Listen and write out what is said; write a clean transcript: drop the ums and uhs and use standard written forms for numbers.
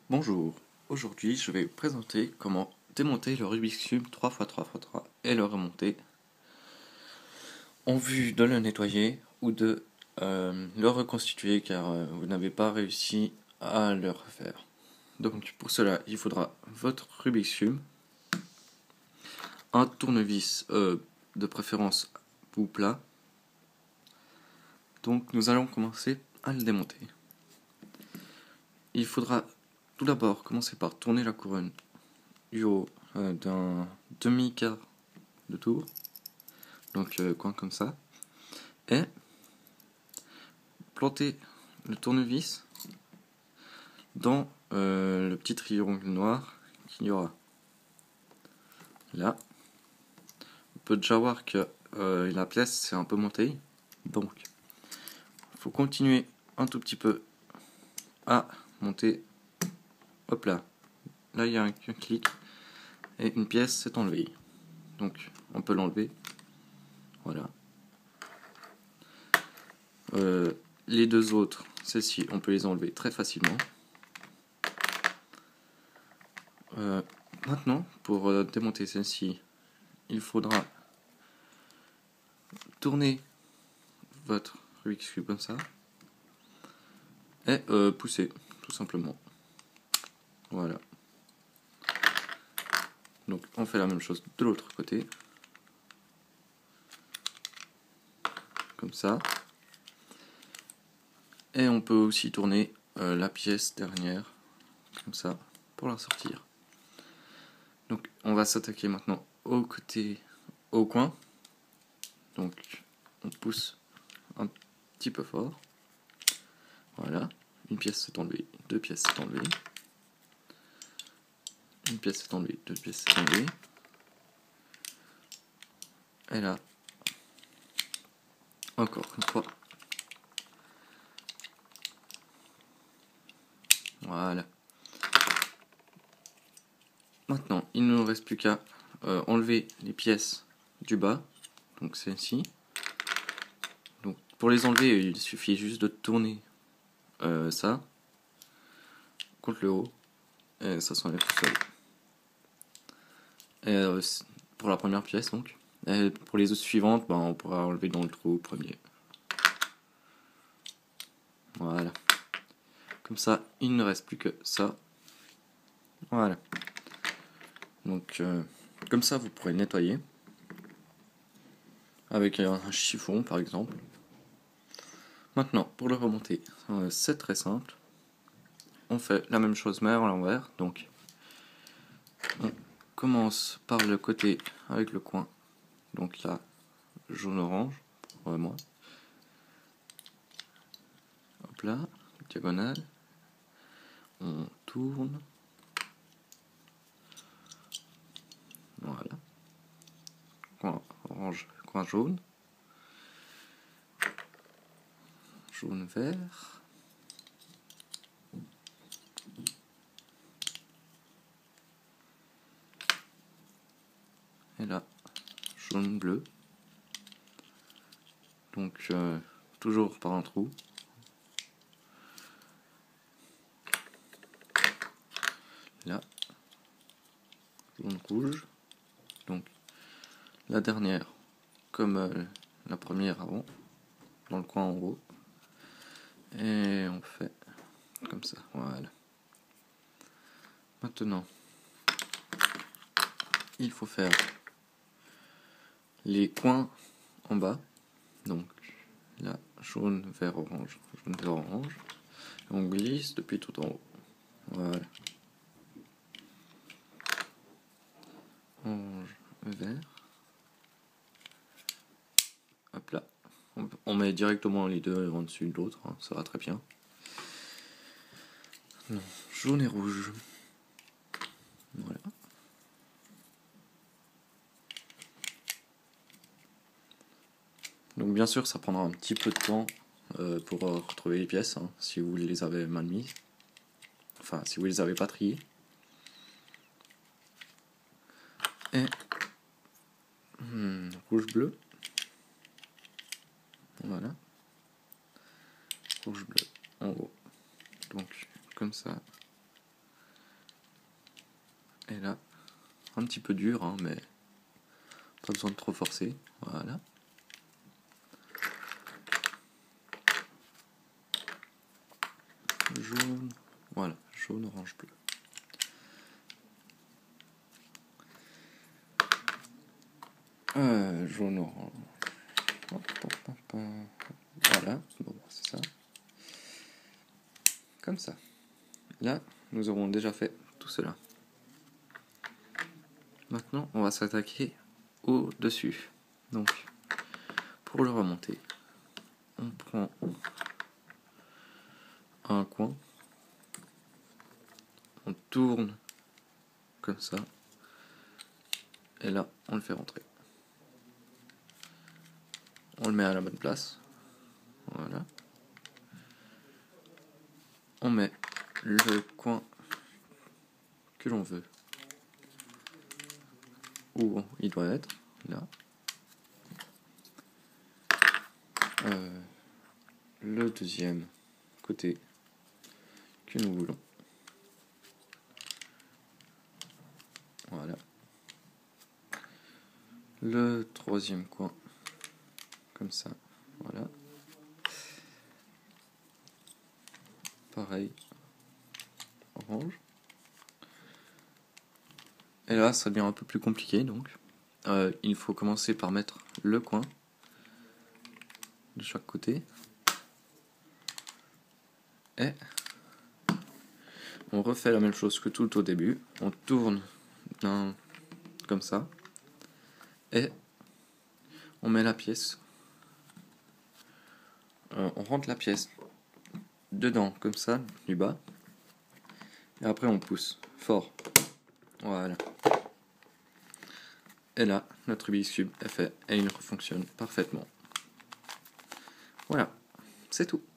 Bonjour, aujourd'hui je vais vous présenter comment démonter le Rubik's Cube 3x3x3 et le remonter en vue de le nettoyer ou de le reconstituer car vous n'avez pas réussi à le refaire. Donc pour cela il faudra votre Rubik's Cube, un tournevis de préférence ou plat. Donc nous allons commencer à le démonter. Il faudra tout d'abord commencer par tourner la couronne du haut d'un demi-quart de tour, donc coin comme ça, et planter le tournevis dans le petit triangle noir qu'il y aura là. On peut déjà voir que la pièce s'est un peu montée, donc il faut continuer un tout petit peu à monter. Hop là, là il y a un clic et une pièce s'est enlevée, donc on peut l'enlever, voilà. Les deux autres, celles-ci, on peut les enlever très facilement. Maintenant, pour démonter celle-ci, il faudra tourner votre Rubik's Cube comme ça et pousser, tout simplement. Voilà. Donc on fait la même chose de l'autre côté, comme ça. Et on peut aussi tourner la pièce dernière, comme ça, pour la sortir. Donc on va s'attaquer maintenant au coin. Donc on pousse un petit peu fort. Voilà, une pièce s'est enlevée, deux pièces s'est enlevée. Une pièce s'est enlevée, deux pièces s'est enlevée. Et là, encore une fois. Voilà. Maintenant, il ne nous reste plus qu'à enlever les pièces du bas, donc celle-ci. Donc pour les enlever, il suffit juste de tourner ça contre le haut et ça s'enlève tout seul. Et pour la première pièce donc. Et pour les autres suivantes, on pourra enlever dans le trou premier. Voilà. Comme ça, il ne reste plus que ça. Voilà. Donc comme ça, vous pourrez le nettoyer avec un chiffon par exemple. Maintenant, pour le remonter, c'est très simple. On fait la même chose mais à l'envers. Donc, on commence par le côté avec le coin. Donc là, jaune-orange pour moi. Hop là, diagonale. On tourne. Voilà. Coin orange, coin jaune. Jaune-vert. Et là, jaune-bleu. Donc, toujours par un trou. Là, jaune-rouge. Donc, la dernière, comme la première avant, dans le coin en haut. Et on fait comme ça, voilà. Maintenant, il faut faire les coins en bas. Donc là, jaune, vert, orange, jaune, vert, orange. Et on glisse depuis tout en haut. Voilà. Orange, vert. Hop là. On met directement les deux en dessus de l'autre, hein, ça va très bien. Non, jaune et rouge. Voilà. Donc bien sûr, ça prendra un petit peu de temps pour retrouver les pièces, hein, si vous les avez mal mises. Enfin, si vous les avez pas triées. Et rouge-bleu. Voilà. Rouge-bleu en haut. Donc, comme ça. Et là, un petit peu dur, hein, mais pas besoin de trop forcer. Voilà. Jaune, voilà, jaune, orange, bleu. Jaune, orange. Voilà, bon, c'est ça. Comme ça. Là, nous aurons déjà fait tout cela. Maintenant, on va s'attaquer au-dessus. Donc, pour le remonter, on prend un coin, on tourne comme ça, et là, on le fait rentrer. On le met à la bonne place. Voilà. On met le coin que l'on veut où il doit être, là. Le deuxième côté que nous voulons. Voilà. Le troisième coin, comme ça. Voilà. Pareil. Orange. Et là, ça devient un peu plus compliqué, donc. Il faut commencer par mettre le coin de chaque côté. Et on refait la même chose que tout au début. On tourne comme ça. Et on met la pièce. On rentre la pièce dedans, comme ça, du bas. Et après, on pousse fort. Voilà. Et là, notre Rubik's Cube est fait et il fonctionne parfaitement. Voilà, c'est tout.